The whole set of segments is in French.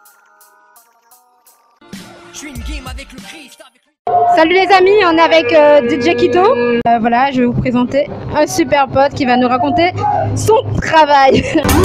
Salut les amis, on est avec DJ Kito. Voilà, je vais vous présenter un super pote qui va nous raconter son travail.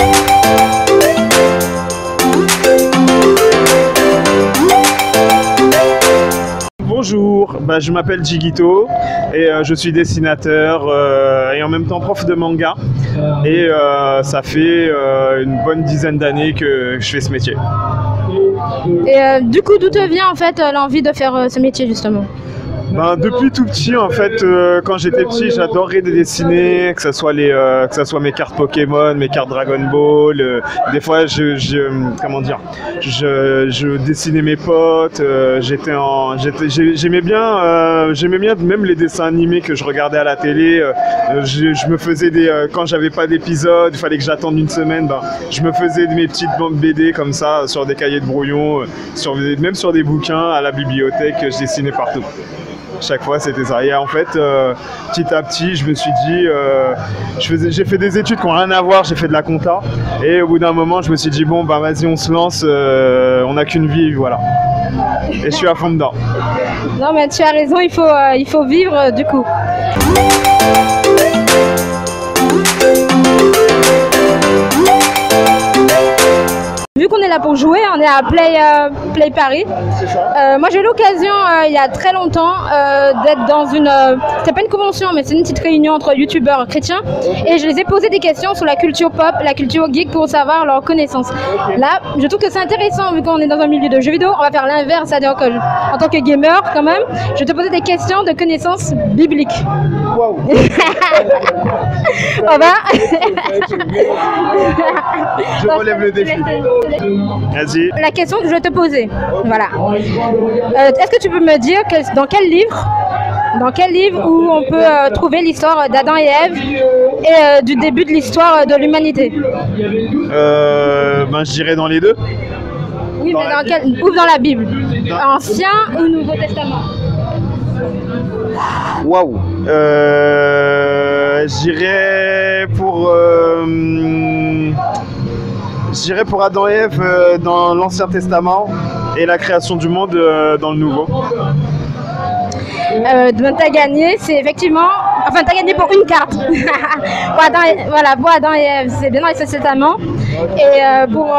Bonjour, je m'appelle Jigito et je suis dessinateur et en même temps prof de manga. Et ça fait une bonne dizaine d'années que je fais ce métier. Et du coup, d'où te vient en fait l'envie de faire ce métier justement? Depuis tout petit, en fait, quand j'étais petit, j'adorais dessiner, que ce soit mes cartes Pokémon, mes cartes Dragon Ball. Des fois, comment dire, je dessinais mes potes. J'aimais bien même les dessins animés que je regardais à la télé. Je me faisais quand j'avais pas d'épisode, il fallait que j'attende une semaine. Je me faisais mes petites bandes BD comme ça sur des cahiers de brouillon, même sur des bouquins à la bibliothèque. Je dessinais partout. Chaque fois c'était ça. Et en fait, petit à petit, je me suis dit, j'ai fait des études qui n'ont rien à voir, j'ai fait de la compta. Et au bout d'un moment, je me suis dit, bon, vas-y, on se lance, on n'a qu'une vie, voilà. Et je suis à fond dedans. Non, mais tu as raison, il faut vivre du coup. Vu qu'on est là pour jouer, on est à Play Paris. Moi j'ai eu l'occasion il y a très longtemps d'être dans c'est pas une convention mais c'est une petite réunion entre youtubeurs chrétiens et je les ai posé des questions sur la culture pop, la culture geek pour savoir leurs connaissances. Là, je trouve que c'est intéressant vu qu'on est dans un milieu de jeux vidéo, on va faire l'inverse, c'est-à-dire que en tant que gamer quand même, je vais te poser des questions de connaissances bibliques. Wow. On va. Je relève le défi. Vas-y. La question que je vais te poser, voilà. Est-ce que tu peux me dire dans quel livre où on peut trouver l'histoire d'Adam et Ève et du début de l'histoire de l'humanité? Je dirais dans les deux. Oui, mais ou dans la Bible, Ancien ou Nouveau Testament? Waouh. J'irais pour Adam et Ève dans l'Ancien Testament et la création du monde dans le Nouveau. T'as gagné, c'est effectivement... Enfin, t'as gagné pour une carte. Pour Adam et Ève, c'est bien dans l'Ancien Testament. Et pour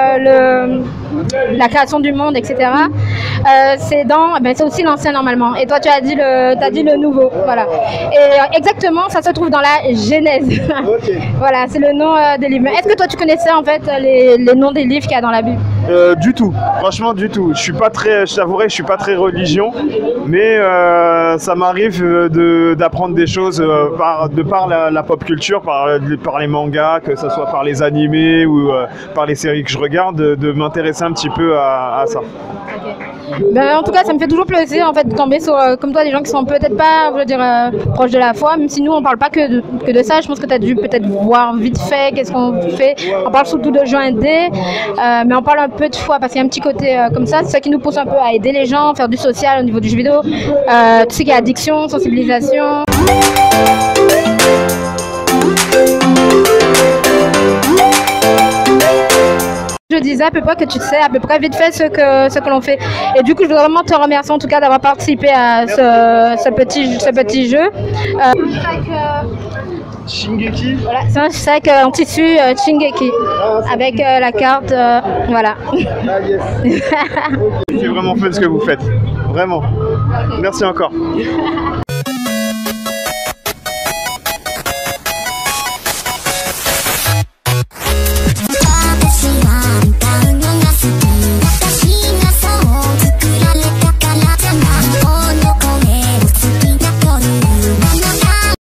la création du monde, etc., c'est aussi l'ancien normalement. Et toi, tu as dit le nouveau. Voilà. Et exactement, ça se trouve dans la Genèse. Okay. Voilà, c'est le nom des livres. Est-ce que toi, tu connaissais en fait les noms des livres qu'il y a dans la Bible? Du tout, franchement du tout. Je t'avouerai, je suis pas très religion, mais ça m'arrive d'apprendre des choses par la pop culture, par les mangas, que ce soit par les animés ou par les séries que je regarde, de m'intéresser un petit peu à ça. Okay. En tout cas, ça me fait toujours plaisir en fait de tomber sur comme toi des gens qui sont peut-être pas, proches de la foi, même si nous on parle pas que de ça. Je pense que tu as dû peut-être voir vite fait qu'est-ce qu'on fait. On parle surtout de jeux indés, mais on parle un peu de foi parce qu'il y a un petit côté comme ça. C'est ça qui nous pousse un peu à aider les gens, faire du social au niveau du jeu vidéo, tout ce qui est addiction, sensibilisation. Je disais à peu près que tu sais à peu près vite fait ce que l'on fait. Et du coup, je voudrais vraiment te remercier en tout cas d'avoir participé à ce petit jeu. Shingeki. Voilà, c'est un sac en tissu Shingeki avec la carte, voilà. Ah yes. C'est vraiment fun ce que vous faites, vraiment. Merci encore.